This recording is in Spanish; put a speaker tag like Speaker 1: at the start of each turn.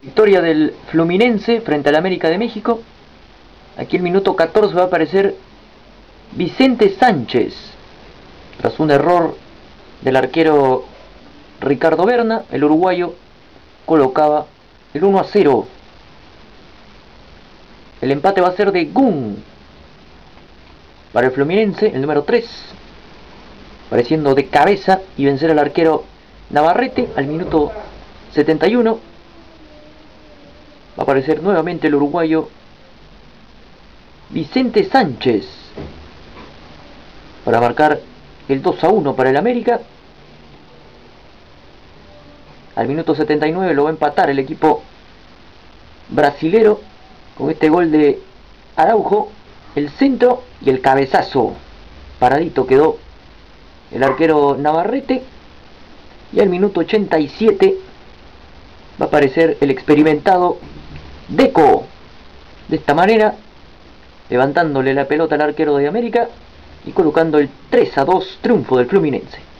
Speaker 1: Victoria del Fluminense frente al América de México. Aquí el minuto 14 va a aparecer Vicente Sánchez. Tras un error del arquero Ricardo Berna, el uruguayo colocaba el 1-0. El empate va a ser de Gun para el Fluminense, el número 3, apareciendo de cabeza y vencer al arquero Navarrete al minuto 71. Va a aparecer nuevamente el uruguayo Vicente Sánchez para marcar el 2-1 para el América. Al minuto 79 lo va a empatar el equipo brasilero con este gol de Araujo, el centro y el cabezazo. Paradito quedó el arquero Navarrete. Y al minuto 87 va a aparecer el experimentado Deco. De esta manera, levantándole la pelota al arquero de América y colocando el 3-2 triunfo del Fluminense.